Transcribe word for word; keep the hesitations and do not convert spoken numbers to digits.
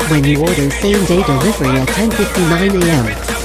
When you order same-day delivery at ten fifty-nine a m